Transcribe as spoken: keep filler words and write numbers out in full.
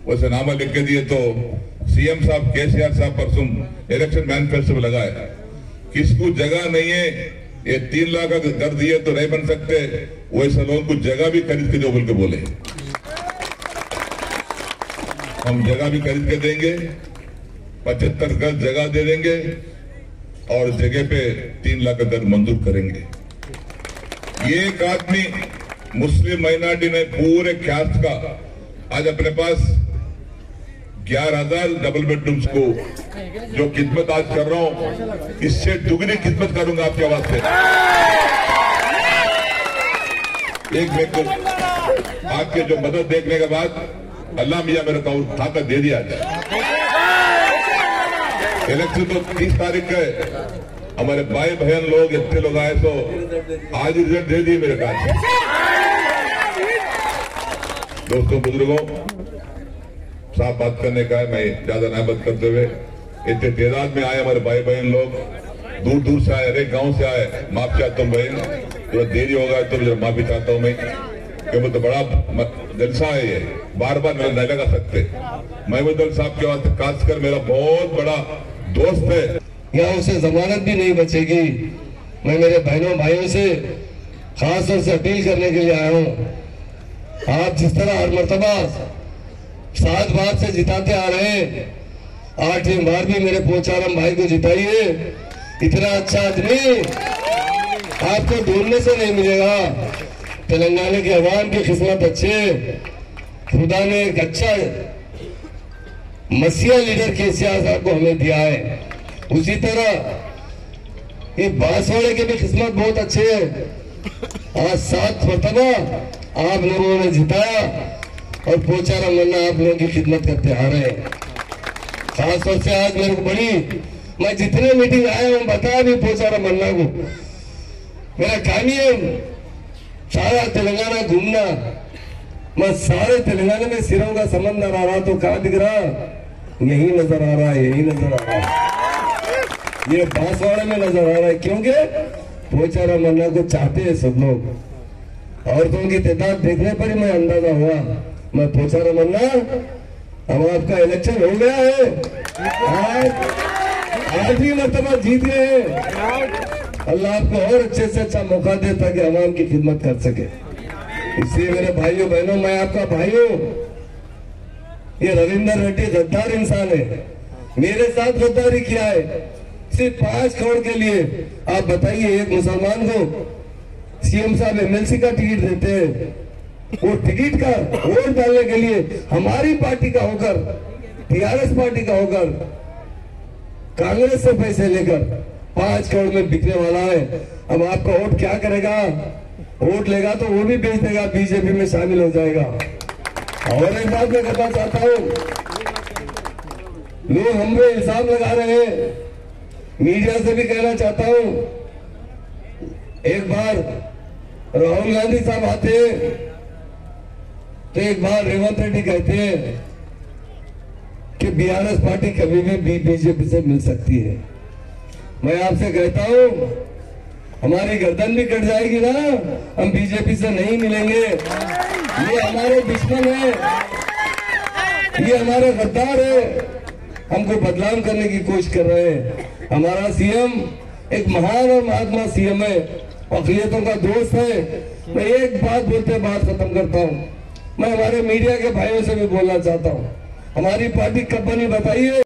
वैसे नामा लिख के दिए तो सीएम साहब केसीआर साहब परसों इलेक्शन मैनिफेस्टो में लगाए, किसको जगह नहीं है, ये तीन लाख का घर दिए तो नहीं बन सकते, वैसे लोगों को जगह भी खरीद के दो बोल के बोले। हम जगह भी खरीद के देंगे, पचहत्तर गज जगह दे देंगे और जगह पे तीन लाख का घर मंजूर करेंगे। ये एक आदमी मुस्लिम माइनॉरिटी ने पूरे कास्ट का आज अपने पास ग्यारह हजार डबल बेडरूम्स को जो खिदमत आज कर रहा हूं, इससे दुगनी खिदमत करूंगा आपके आवाज से। एक मेरे को आपके जो मदद देखने के बाद अल्लाह मियां मेरे को ताकत दे दिया जाए। इलेक्शन तो तीस तारीख का है, हमारे भाई बहन लोग इतने लोग आए तो आज रिजल्ट दे दिए मेरे पास। दोस्तों बुजुर्गों, साफ बात करने का है, मैं ज्यादा ना बात करते हुए, इतने तादाद में आए हमारे भाई बहन लोग, दूर दूर से आए, हर गांव से आए, माफ चाहता हूँ बहन, थोड़ा देरी होगा तो माफी चाहता हूँ मैं, क्योंकि तो बड़ा जलसा है ये, बार बार मेरा नहीं लगा सकते। महमूद अली साहब के वास्ते खासकर मेरा बहुत बड़ा दोस्त है, यहाँ उसे जमानत भी नहीं बचेगी। मैं मेरे बहनों भाइयों से खास तौर से अपील करने के लिए आया हूँ, आप जिस तरह हर मर्तबा सात बार से जिताते आ रहे हैं, आठवीं बार भी मेरे पोचाराम भाई को जिताइए। इतना अच्छा आदमी आपको ढूंढने से नहीं मिलेगा। तेलंगाना के अवाम की किस्मत अच्छे, खुदा ने एक अच्छा मसीहा लीडर केसीआर साहब को हमें दिया है। उसी तरह ये बांसवाड़े के भी किस्मत बहुत अच्छे है। आज सात मरतबा आप लोगों ने जिताया और पोचाराम मन्ना आप लोगों की खिदमत करते आ रहे हैं। खासतौर से आज मेरे को बड़ी, मैं जितने मीटिंग आया हूँ बताया भी पोचाराम मन्ना को, मेरा काम ही है सारा तेलंगाना घूमना। मैं सारे तेलंगाना में सिरों का समंदर आ रहा तो कहाँ दिख रहा, यही नजर आ रहा है, यही नजर आ रहा है, ये बांसवाड़े में नजर आ रहा है, क्योंकि पोचाराम मन्ना को चाहते हैं सब लोग। औरतों की तादाद देखने पर ही मैं अंदाजा हुआ, मैं पोचाराम मन्ना, अब आपका इलेक्शन हो गया है, आठवीं मरतबा जीत गए हैं। अल्लाह आपको और अच्छे से अच्छा मौका दे ताकि अवाम की खिदमत कर सके। इसलिए मेरे भाइयों बहनों, मैं आपका भाई हूँ। ये रविंदर रेड्डी गद्दार इंसान है, मेरे साथ गद्दारी किया है सिर्फ पांच करोड़ के लिए। आप बताइए, एक मुसलमान को सीएम साहब एमएलसी का टिकट देते हैं, वो टिकट का वोट डालने के लिए हमारी पार्टी का होकर, टीआरएस पार्टी का होकर, कांग्रेस से पैसे लेकर पांच करोड़ में बिकने वाला है। अब आपका वोट क्या करेगा? वोट लेगा तो वो भी बेच देगा, बीजेपी में शामिल हो जाएगा। और एक बात मैं कहना चाहता हूँ, लोग हम पे इल्जाम लगा रहे हैं, मीडिया से भी कहना चाहता हूँ, एक बार राहुल गांधी साहब आते हैं तो एक बार रेवंत रेड्डी कहते हैं कि बीआरएस पार्टी कभी भी बीजेपी से मिल सकती है। मैं आपसे कहता हूं, हमारी गर्दन भी कट जाएगी ना, हम बीजेपी से नहीं मिलेंगे। ये हमारे दुश्मन है, ये हमारे गद्दार है, हमको बदनाम करने की कोशिश कर रहे हैं। हमारा सीएम एक महान और महात्मा सीएम है, अक़लियतों का दोस्त है। मैं एक बात बोलते बात खत्म करता हूँ, मैं हमारे मीडिया के भाइयों से भी बोलना चाहता हूँ, हमारी पार्टी कब बनी बताइए।